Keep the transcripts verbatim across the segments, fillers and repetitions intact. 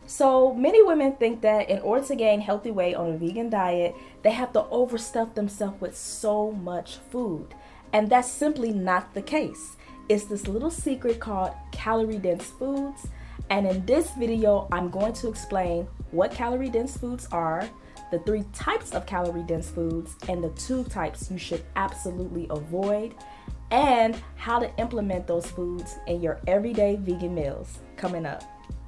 So many women think that in order to gain healthy weight on a vegan diet, they have to overstuff themselves with so much food. And that's simply not the case. It's this little secret called Calorie Dense Foods. And in this video, I'm going to explain what calorie dense foods are, the three types of calorie dense foods, and the two types you should absolutely avoid, and how to implement those foods in your everyday vegan meals. Coming up.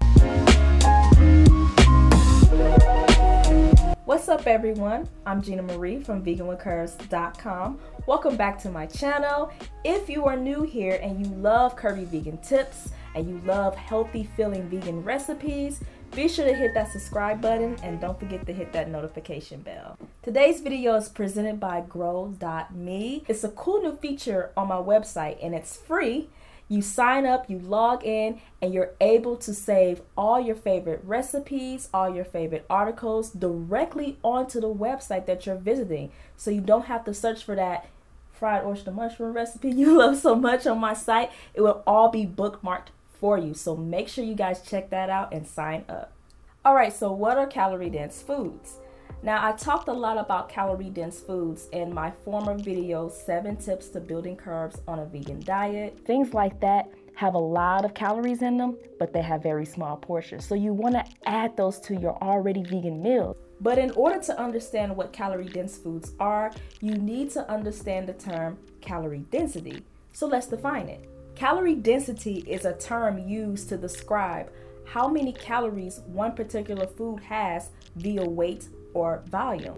What's up, everyone? I'm Gina Marie from vegan with curves dot com. Welcome back to my channel. If you are new here and you love curvy vegan tips and you love healthy feeling vegan recipes, be sure to hit that subscribe button and don't forget to hit that notification bell. Today's video is presented by grow dot me. It's a cool new feature on my website and it's free. You sign up, you log in, and you're able to save all your favorite recipes, all your favorite articles directly onto the website that you're visiting. So you don't have to search for that fried oyster mushroom recipe you love so much on my site. It will all be bookmarked for you. So make sure you guys check that out and sign up. All right, so what are calorie dense foods? Now, I talked a lot about calorie dense foods in my former video, seven tips to building curves on a vegan diet. Things like that have a lot of calories in them, but they have very small portions. So you want to add those to your already vegan meals. But in order to understand what calorie dense foods are, you need to understand the term calorie density. So let's define it. Calorie density is a term used to describe how many calories one particular food has via weight or volume.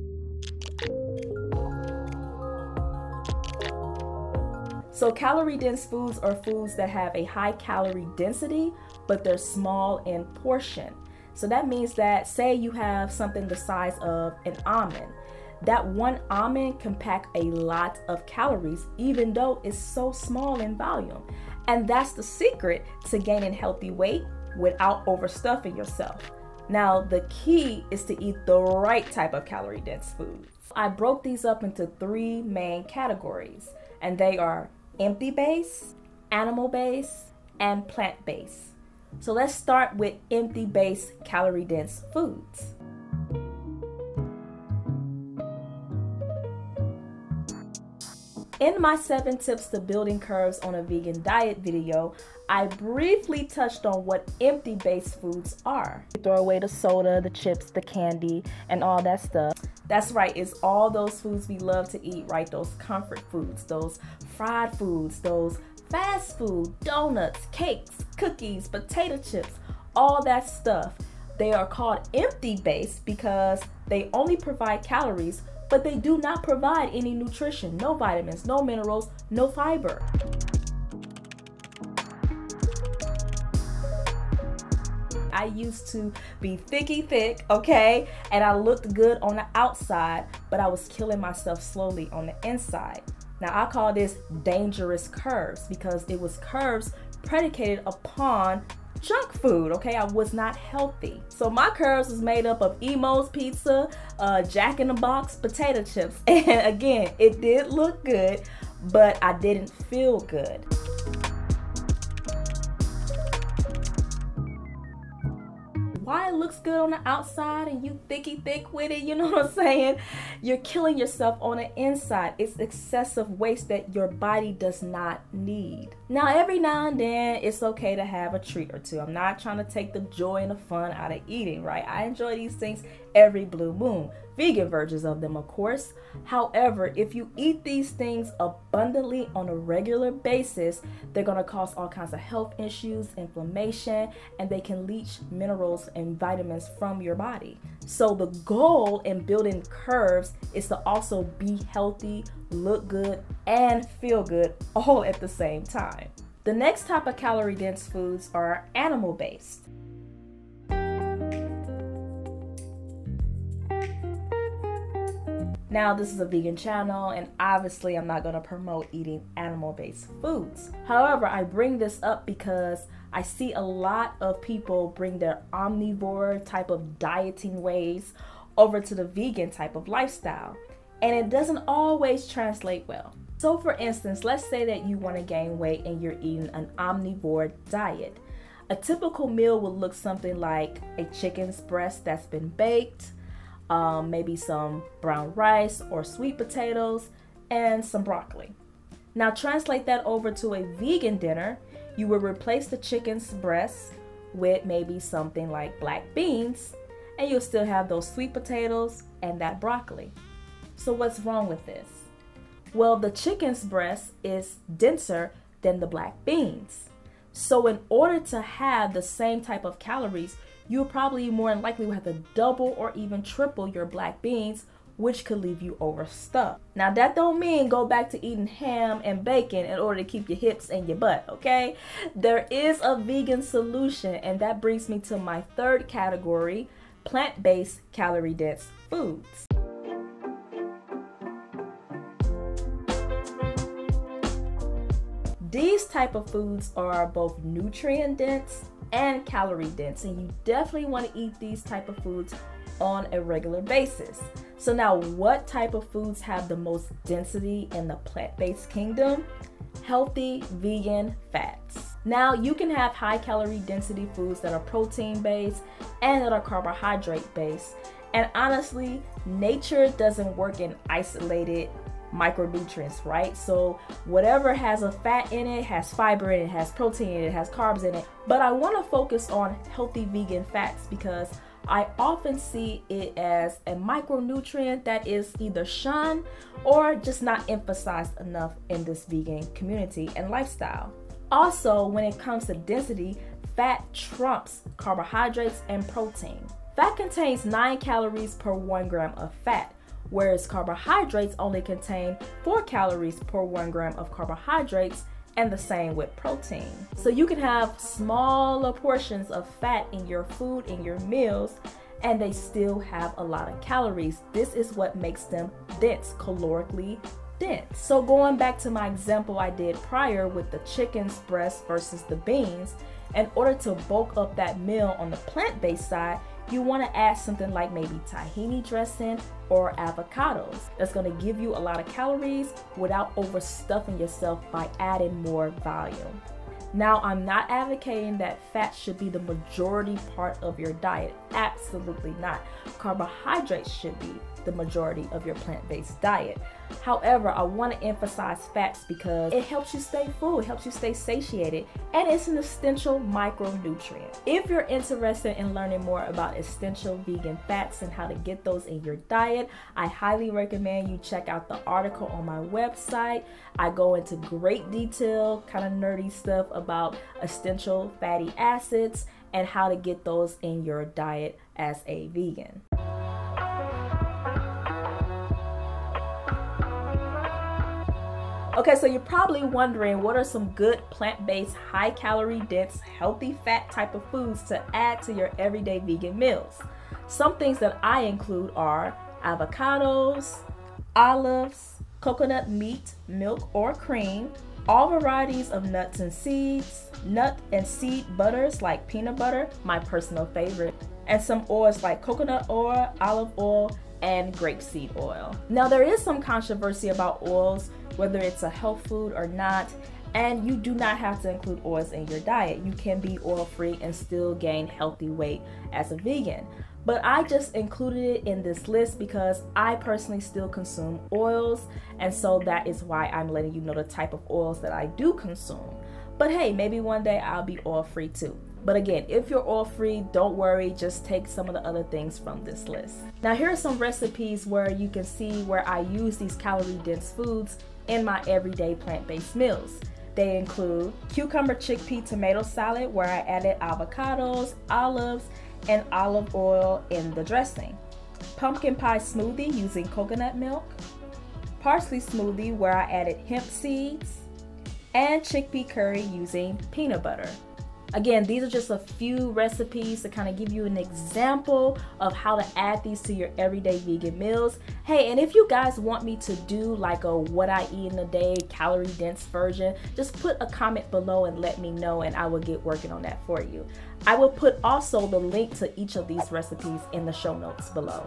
So calorie dense foods are foods that have a high calorie density, but they're small in portion. So that means that, say you have something the size of an almond, that one almond can pack a lot of calories even though it's so small in volume. And that's the secret to gaining healthy weight without overstuffing yourself. Now, the key is to eat the right type of calorie dense foods. I broke these up into three main categories, and they are empty base, animal base, and plant base. So let's start with empty base calorie dense foods. In my seven tips to building curves on a vegan diet video, I briefly touched on what empty base foods are. You throw away the soda, the chips, the candy, and all that stuff. That's right, it's all those foods we love to eat, right? Those comfort foods, those fried foods, those fast food, donuts, cakes, cookies, potato chips, all that stuff. They are called empty base because they only provide calories, but they do not provide any nutrition, no vitamins, no minerals, no fiber. I used to be thicky thick, okay? And I looked good on the outside, but I was killing myself slowly on the inside. Now I call this dangerous curves because it was curves predicated upon junk food, okay? I was not healthy. So my curves was made up of Emo's Pizza, uh, Jack in the Box, potato chips. And again, it did look good, but I didn't feel good. Why it looks good on the outside and you thicky thick with it, you know what I'm saying? You're killing yourself on the inside. It's excessive waste that your body does not need. Now, every now and then, it's okay to have a treat or two. I'm not trying to take the joy and the fun out of eating, right? I enjoy these things every blue moon. Vegan versions of them, of course. However, if you eat these things abundantly on a regular basis, they're going to cause all kinds of health issues, inflammation, and they can leach minerals and vitamins from your body. So the goal in building curves is to also be healthy, look good, and feel good all at the same time. The next type of calorie dense foods are animal based. Now, this is a vegan channel, and obviously I'm not going to promote eating animal-based foods. However, I bring this up because I see a lot of people bring their omnivore type of dieting ways over to the vegan type of lifestyle, and it doesn't always translate well. So for instance, let's say that you want to gain weight and you're eating an omnivore diet. A typical meal would look something like a chicken's breast that's been baked, um, maybe some brown rice or sweet potatoes, and some broccoli. Now translate that over to a vegan dinner. You will replace the chicken's breast with maybe something like black beans, and you'll still have those sweet potatoes and that broccoli. So what's wrong with this? Well, the chicken's breast is denser than the black beans. So in order to have the same type of calories, you'll probably more than likely will have to double or even triple your black beans, which could leave you overstuffed. Now that don't mean go back to eating ham and bacon in order to keep your hips and your butt, okay? There is a vegan solution, and that brings me to my third category, plant-based calorie-dense foods. These type of foods are both nutrient dense and calorie dense, and you definitely want to eat these type of foods on a regular basis. So now, what type of foods have the most density in the plant-based kingdom? Healthy vegan fats. Now, you can have high calorie density foods that are protein based and that are carbohydrate based. And honestly, nature doesn't work in isolated micronutrients, right? So whatever has a fat in it has fiber in it, has protein in it, has carbs in it. But I want to focus on healthy vegan fats because I often see it as a micronutrient that is either shunned or just not emphasized enough in this vegan community and lifestyle. Also, when it comes to density, fat trumps carbohydrates and protein. Fat contains nine calories per one gram of fat, whereas carbohydrates only contain four calories per one gram of carbohydrates, and the same with protein. So you can have smaller portions of fat in your food, in your meals, and they still have a lot of calories. This is what makes them dense, calorically dense. So going back to my example I did prior with the chicken's breast versus the beans, in order to bulk up that meal on the plant-based side, you want to add something like maybe tahini dressing or avocados. That's going to give you a lot of calories without overstuffing yourself by adding more volume. Now, I'm not advocating that fat should be the majority part of your diet. Absolutely not. Carbohydrates should be the majority of your plant-based diet. However, I want to emphasize fats because it helps you stay full, it helps you stay satiated, and it's an essential micronutrient. If you're interested in learning more about essential vegan fats and how to get those in your diet, I highly recommend you check out the article on my website. I go into great detail, kind of nerdy stuff about essential fatty acids and how to get those in your diet as a vegan. Okay, so you're probably wondering what are some good plant-based, high-calorie dense, healthy fat type of foods to add to your everyday vegan meals. Some things that I include are avocados, olives, coconut meat, milk or cream, all varieties of nuts and seeds, nut and seed butters like peanut butter, my personal favorite, and some oils like coconut oil, olive oil, and grapeseed oil. Now, there is some controversy about oils, whether it's a health food or not, and you do not have to include oils in your diet. You can be oil-free and still gain healthy weight as a vegan. But I just included it in this list because I personally still consume oils, and so that is why I'm letting you know the type of oils that I do consume. But hey, maybe one day I'll be oil-free too. But again, if you're oil-free, don't worry, just take some of the other things from this list. Now here are some recipes where you can see where I use these calorie-dense foods in my everyday plant-based meals. They include cucumber chickpea tomato salad, where I added avocados, olives, and olive oil in the dressing. Pumpkin pie smoothie using coconut milk. Parsley smoothie, where I added hemp seeds. And chickpea curry using peanut butter. Again, these are just a few recipes to kind of give you an example of how to add these to your everyday vegan meals. Hey, and if you guys want me to do like a what I eat in a day calorie dense version, just put a comment below and let me know, and I will get working on that for you. I will put also the link to each of these recipes in the show notes below.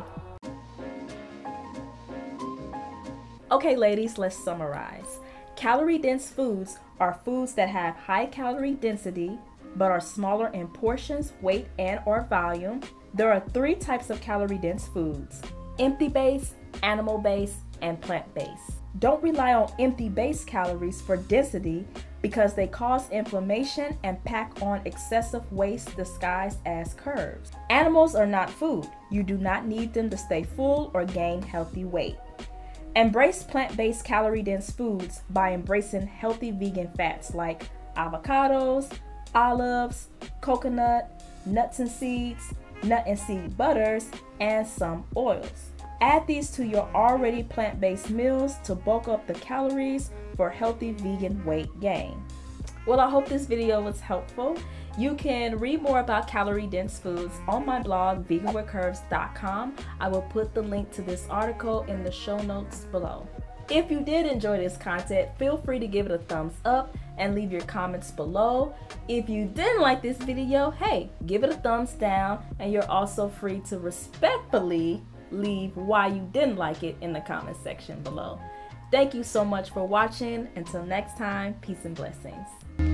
Okay, ladies, let's summarize. Calorie dense foods are foods that have high calorie density, but are smaller in portions, weight, and or volume. There are three types of calorie-dense foods: empty-base, animal-based, and plant-based. Don't rely on empty-base calories for density because they cause inflammation and pack on excessive waste disguised as carbs. Animals are not food. You do not need them to stay full or gain healthy weight. Embrace plant-based calorie-dense foods by embracing healthy vegan fats like avocados, olives, coconut, nuts and seeds, nut and seed butters, and some oils. Add these to your already plant-based meals to bulk up the calories for healthy vegan weight gain. Well, I hope this video was helpful. You can read more about calorie-dense foods on my blog, vegan with curves dot com. I will put the link to this article in the show notes below. If you did enjoy this content, feel free to give it a thumbs up and leave your comments below. If you didn't like this video, hey, give it a thumbs down, and you're also free to respectfully leave why you didn't like it in the comment section below. Thank you so much for watching. Until next time, peace and blessings.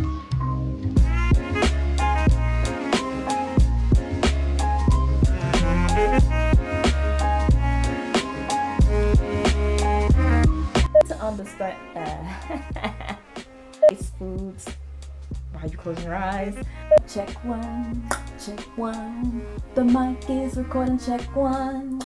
To understand uh, these foods, why are you closing your eyes? Check one, check one. The mic is recording, check one.